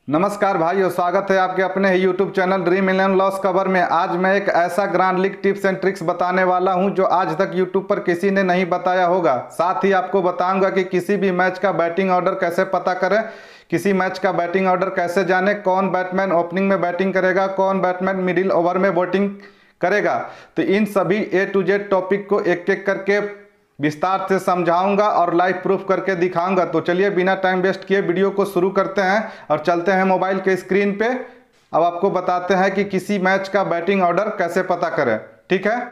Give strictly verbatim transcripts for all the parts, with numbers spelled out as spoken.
नमस्कार भाइयों, स्वागत है आपके अपने ही YouTube channel Dream Eleven loss cover में। आज मैं एक ऐसा grand league tips and tricks बताने वाला हूं जो आज तक यूट्यूब पर किसी ने नहीं बताया होगा। साथ ही आपको बताऊंगा कि किसी भी मैच का बैटिंग ऑर्डर कैसे पता करें, किसी मैच का बैटिंग ऑर्डर कैसे जाने, कौन बैट्समैन ओपनिंग में बैटिंग करेगा, कौन बैट्समैन मिडिल ओवर में बैटिंग करेगा। तो इन सभी ए टू जेड टॉपिक को एक एक करके विस्तार से समझाऊंगा और लाइव प्रूफ करके दिखाऊंगा। तो चलिए बिना टाइम वेस्ट किए वीडियो को शुरू करते हैं और चलते हैं मोबाइल के स्क्रीन पे। अब आपको बताते हैं कि किसी मैच का बैटिंग ऑर्डर कैसे पता करें। ठीक है,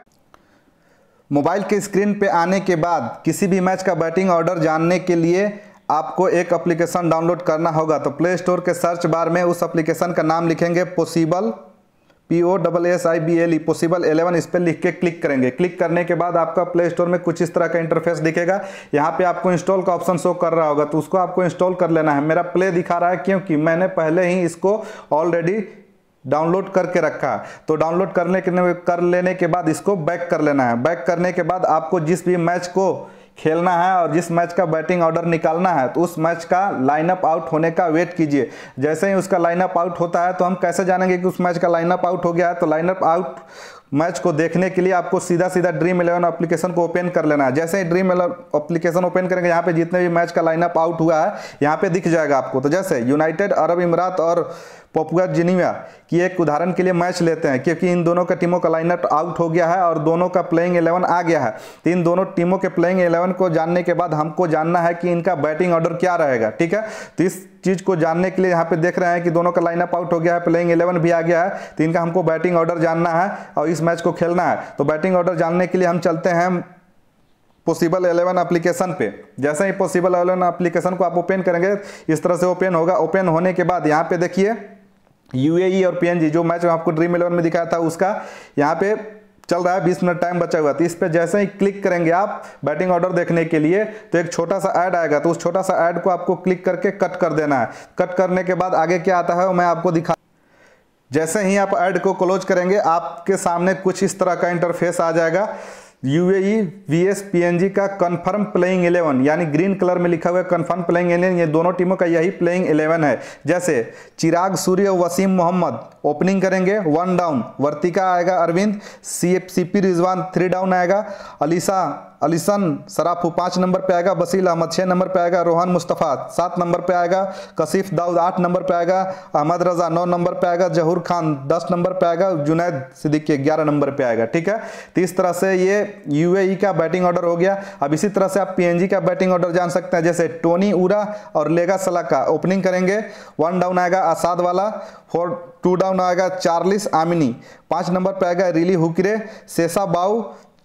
मोबाइल के स्क्रीन पे आने के बाद किसी भी मैच का बैटिंग ऑर्डर जानने के लिए आपको एक एप्लीकेशन डाउनलोड करना होगा। तो प्ले स्टोर के सर्च बार में उस एप्लीकेशन का नाम लिखेंगे possible, P O double S I B L E, possible eleven. इस पर लिख के क्लिक करेंगे। क्लिक करने के बाद आपका प्ले स्टोर में कुछ इस तरह का इंटरफेस दिखेगा। यहाँ पे आपको इंस्टॉल का ऑप्शन शो कर रहा होगा, तो उसको आपको इंस्टॉल कर लेना है। मेरा प्ले दिखा रहा है क्योंकि मैंने पहले ही इसको ऑलरेडी डाउनलोड करके रखा है। तो डाउनलोड करने के कर लेने के बाद इसको बैक कर लेना है। बैक करने के बाद आपको जिस भी मैच को खेलना है और जिस मैच का बैटिंग ऑर्डर निकालना है तो उस मैच का लाइनअप आउट होने का वेट कीजिए। जैसे ही उसका लाइनअप आउट होता है तो हम कैसे जानेंगे कि उस मैच का लाइनअप आउट हो गया है। तो लाइनअप आउट मैच को देखने के लिए आपको सीधा सीधा ड्रीम इलेवन एप्लीकेशन को ओपन कर लेना है। जैसे ही ड्रीम इलेवन एप्लीकेशन ओपन करेंगे, यहाँ पे जितने भी मैच का लाइनअप आउट हुआ है यहाँ पे दिख जाएगा आपको। तो जैसे यूनाइटेड अरब इमारात और पपुआ जिनीवा की एक उदाहरण के लिए मैच लेते हैं, क्योंकि इन दोनों का टीमों का लाइनअप आउट हो गया है और दोनों का प्लेइंग इलेवन आ गया है। तो इन दोनों टीमों के प्लेइंग इलेवन को जानने के बाद हमको जानना है कि इनका बैटिंग ऑर्डर क्या रहेगा। ठीक है, तो इस चीज को जानने के लिए यहाँ पे देख रहे हैं कि दोनों का लाइनअप आउट हो गया है, प्लेइंग इलेवन भी आ गया है। तो इनका हमको बैटिंग ऑर्डर जानना है और इस मैच को खेलना है। तो बैटिंग ऑर्डर जानने के लिए हम चलते हैं पॉसिबल इलेवन एप्लीकेशन पे। जैसे ही पॉसिबल इलेवन एप्लीकेशन को आप ओपन करेंगे इस तरह से ओपन होगा। ओपन होने के बाद यहाँ पे देखिए यूएई और पीएनजी, जो मैच आपको ड्रीम इलेवन में दिखाया था उसका यहाँ पे चल रहा है। बीस मिनट टाइम बचा हुआ। तो इस पे जैसे ही क्लिक करेंगे आप बैटिंग ऑर्डर देखने के लिए तो एक छोटा सा ऐड आएगा। तो उस छोटा सा ऐड को आपको क्लिक करके कट कर देना है। कट करने के बाद आगे क्या आता है वो मैं आपको दिखा। जैसे ही आप ऐड को क्लोज करेंगे आपके सामने कुछ इस तरह का इंटरफेस आ जाएगा। यूएई वीएस पीएनजी का कंफर्म प्लेइंग इलेवन, यानी ग्रीन कलर में लिखा हुआ है कंफर्म प्लेइंग इलेवन। ये दोनों टीमों का यही प्लेइंग इलेवन है। जैसे चिराग सूर्य और वसीम मोहम्मद ओपनिंग करेंगे, वन डाउन। वर्तिका आएगा Arvind, C CP Rizwan three down आएगा। अलीसा अलीसन सराफू पाँच नंबर पे आएगा। बसील अहमद छः नंबर पे आएगा। रोहन मुस्तफ़ा सात नंबर पे आएगा। कशिफ दाऊद आठ नंबर पे आएगा। अहमद रजा नौ नंबर पे आएगा। जहूर खान दस नंबर पे आएगा। जुनैद सिद्दीकी ग्यारह नंबर पे आएगा। ठीक है, तो इस तरह से ये यूएई का बैटिंग ऑर्डर हो गया। अब इसी तरह से आप पीएनजी का बैटिंग ऑर्डर जान सकते हैं। जैसे टोनी उरा और लेगा सलाका ओपनिंग करेंगे, वन डाउन आएगा Assad Vala, four two down आएगा चार्लिस आमिनी, पाँच नंबर पे आएगा रिली हुकिरे, शेषा बाऊ,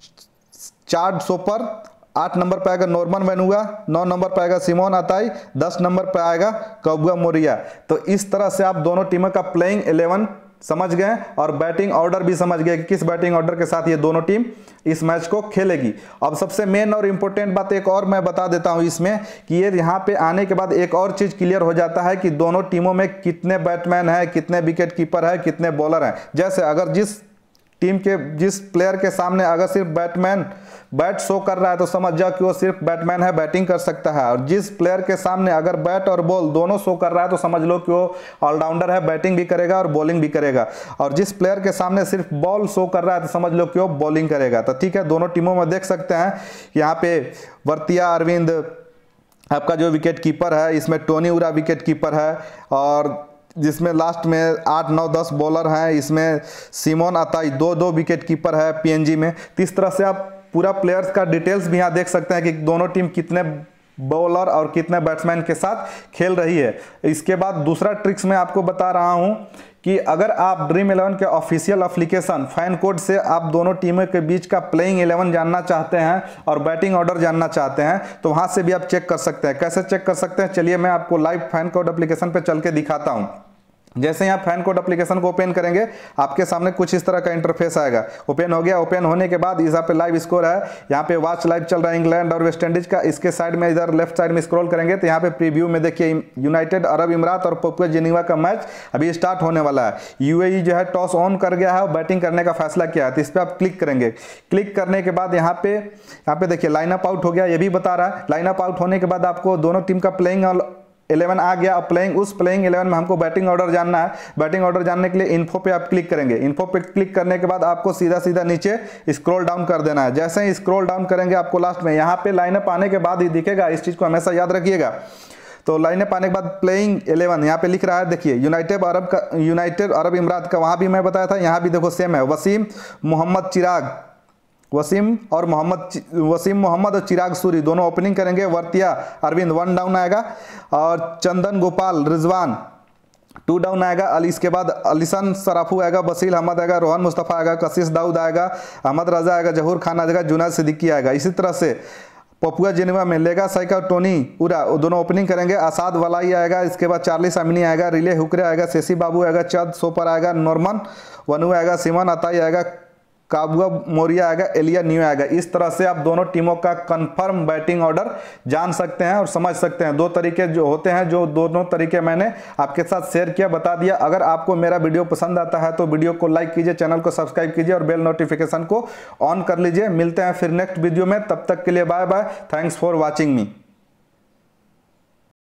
चार्ड सोपर, आठ नंबर पे आएगा नॉर्मन वेनुगा, नौ नंबर पे आएगा सिमोन अताई, दस नंबर पे आएगा कबुआ मोरिया। तो इस तरह से आप दोनों टीमों का प्लेइंग इलेवन समझ गए और बैटिंग ऑर्डर भी समझ गए कि किस बैटिंग ऑर्डर के साथ ये दोनों टीम इस मैच को खेलेगी। अब सबसे मेन और इंपॉर्टेंट बात एक और मैं बता देता हूं इसमें कि ये यहाँ पे आने के बाद एक और चीज क्लियर हो जाता है कि दोनों टीमों में कितने बैट्समैन है, कितने विकेट कीपर है, कितने बॉलर हैं। जैसे अगर जिस टीम के जिस प्लेयर के सामने अगर सिर्फ बैट्समैन बैट शो कर रहा है तो समझ जाओ कि वो सिर्फ बैट्समैन है, बैटिंग कर सकता है। और जिस प्लेयर के सामने अगर बैट और बॉल दोनों शो कर रहा है तो समझ लो कि वो ऑलराउंडर है, बैटिंग भी करेगा और बॉलिंग भी करेगा। और जिस प्लेयर के सामने सिर्फ बॉल शो कर रहा है तो समझ लो कि वो बॉलिंग करेगा। तो ठीक है, दोनों टीमों में देख सकते हैं यहाँ पे वर्तिया अरविंद आपका जो विकेट कीपर है, इसमें टोनी उरा विकेट कीपर है और जिसमें लास्ट में आठ नौ दस बॉलर हैं, इसमें सिमोन अताई दो दो विकेट कीपर है पीएनजी में। तो इस तरह से आप पूरा प्लेयर्स का डिटेल्स भी यहाँ देख सकते हैं कि दोनों टीम कितने बॉलर और कितने बैट्समैन के साथ खेल रही है। इसके बाद दूसरा ट्रिक्स मैं आपको बता रहा हूँ कि अगर आप ड्रीम इलेवन के ऑफिशियल एप्लीकेशन फैन कोड से आप दोनों टीमों के बीच का प्लेइंग इलेवन जानना चाहते हैं और बैटिंग ऑर्डर जानना चाहते हैं तो वहां से भी आप चेक कर सकते हैं। कैसे चेक कर सकते हैं, चलिए मैं आपको लाइव फैन कोड एप्लीकेशन पे चल के दिखाता हूं। जैसे यहाँ फैन कोड एप्लीकेशन को ओपन करेंगे आपके सामने कुछ इस तरह का इंटरफेस आएगा। ओपन हो गया। ओपन होने के बाद यहाँ पे लाइव स्कोर है, यहाँ पे वॉच लाइव चल रहा है इंग्लैंड और वेस्ट इंडीज का। इसके साइड में इधर लेफ्ट साइड में स्क्रॉल करेंगे तो यहाँ पे प्रीव्यू में देखिए यूनाइटेड अरब इमारात और पपुआ जिनीवा का मैच अभी स्टार्ट होने वाला है। यूएई जो है टॉस ऑन कर गया है और बैटिंग करने का फैसला किया है। तो इस पर आप क्लिक करेंगे। क्लिक करने के बाद यहाँ पे यहाँ पे देखिए लाइनअप आउट हो गया, ये भी बता रहा है। लाइनअप आउट होने के बाद आपको दोनों टीम का प्लेइंग इलेवन आ गया। अब प्लेइंग उस प्लेइंग इलेवन में हमको बैटिंग ऑर्डर जानना है। बैटिंग ऑर्डर जानने के लिए इन्फो पे आप क्लिक करेंगे। इन्फो पे क्लिक करने के बाद आपको सीधा सीधा नीचे स्क्रॉल डाउन कर देना है। जैसे ही स्क्रॉल डाउन करेंगे आपको लास्ट में यहाँ पे लाइनअप आने के बाद ही दिखेगा, इस चीज को हमेशा याद रखिएगा। तो लाइनअप आने के बाद प्लेइंग इलेवन यहाँ पे लिख रहा है, देखिए यूनाइटेड अरब का, यूनाइटेड अरब इमरात का, वहाँ भी मैं बताया था, यहाँ भी देखो सेम है। वसीम मोहम्मद चिराग, वसीम और मोहम्मद वसीम मोहम्मद और चिराग सूरी दोनों ओपनिंग करेंगे। वर्तिया अरविंद वन डाउन आएगा और चंदन गोपाल रिजवान टू डाउन आएगा। अली इसके बाद अलीसन सराफू आएगा, बसील अहमद आएगा, रोहन मुस्तफ़ा आएगा, कशिश दाऊद आएगा, अहमद रजा आएगा, जहूर खान आएगा, जुनैद सिद्दीकी आएगा। इसी तरह से पपुआ जिनेवा में लेगा साइका टोनी उरा दोनों ओपनिंग करेंगे। आसाद वलाई आएगा, इसके बाद चार्लिस अमिनी आएगा, रिले हुक्रे आएगा, शेसी बाबू आएगा, चद सोपर आएगा, नॉर्मन वनु आएगा, सिमन अताई आएगा, काबुआ मोरिया आएगा, एलिया न्यू आएगा। इस तरह से आप दोनों टीमों का कंफर्म बैटिंग ऑर्डर जान सकते हैं और समझ सकते हैं। दो तरीके जो होते हैं, जो दोनों तरीके मैंने आपके साथ शेयर किया, बता दिया। अगर आपको मेरा वीडियो पसंद आता है तो वीडियो को लाइक कीजिए, चैनल को सब्सक्राइब कीजिए और बेल नोटिफिकेशन को ऑन कर लीजिए। मिलते हैं फिर नेक्स्ट वीडियो में, तब तक के लिए bye bye. Thanks for watching me.